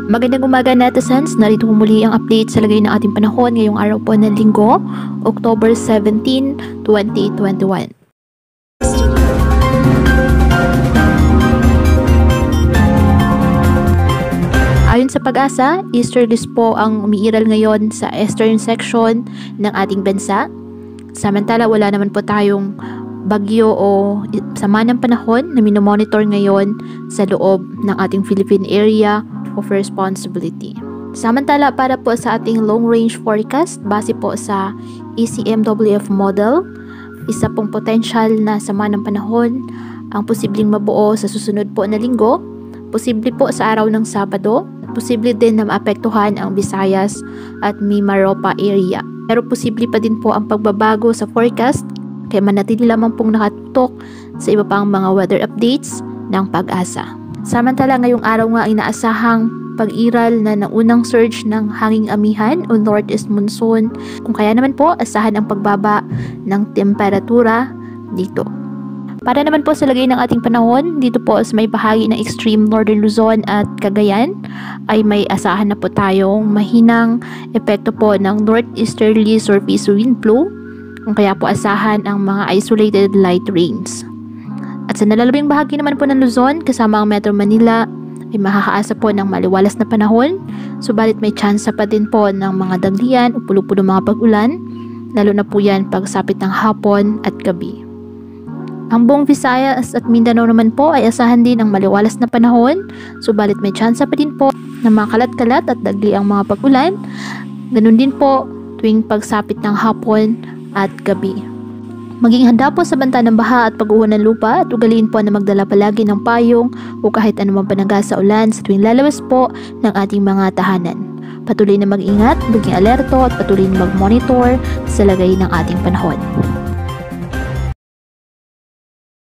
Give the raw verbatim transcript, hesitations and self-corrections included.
Magandang umaga netizens, narito muli ang update sa lagay ng ating panahon ngayong araw po ng linggo, October seventeenth, twenty twenty-one. Ayon sa Pag Asa, easterlies po ang umiiral ngayon sa eastern section ng ating bansa. Samantala wala naman po tayong bagyo o sama ng panahon na minomonitor ngayon sa loob ng ating Philippine area of responsibility. Samantala para po sa ating long range forecast base po sa E C M W F model, isa pong potential na sama ng panahon ang posibleng mabuo sa susunod po na linggo, posible po sa araw ng Sabado, posible din na maapektuhan ang Visayas at Mimaropa area. Pero posible pa din po ang pagbabago sa forecast kaya manatili lamang pong nakatutok sa iba pang mga weather updates ng Pag Asa. Samantala ngayong araw nga ay inaasahang pag-iral na ng unang surge ng hanging amihan o northeast monsoon, kung kaya naman po asahan ang pagbaba ng temperatura dito. Para naman po sa lagay ng ating panahon dito po sa may bahagi ng extreme northern Luzon at Cagayan ay may asahan na po tayong mahinang epekto po ng northeasterly surface wind flow, kung kaya po asahan ang mga isolated light rains. At sa nalalabing bahagi naman po ng Luzon kasama ang Metro Manila ay makakaasa po ng maliwalas na panahon, subalit may tsansa pa din po ng mga daglian o pulo-pulo mga pag-ulan, lalo na po yan pagsapit ng hapon at gabi. Ang buong Visayas at Mindanao naman po ay asahan din ng maliwalas na panahon, subalit may tsansa pa din po ng mga kalat-kalat at dagli ang mga pag-ulan, ganun din po tuwing pagsapit ng hapon at gabi. Maging handa po sa banta ng baha at pag-uho ng lupa at ugaliin po na magdala palagi ng payong o kahit anumang panaga sa ulan sa tuwing lalabas po ng ating mga tahanan. Patuloy na mag-ingat, maging alerto at patuloy na mag-monitor sa lagay ng ating panahon.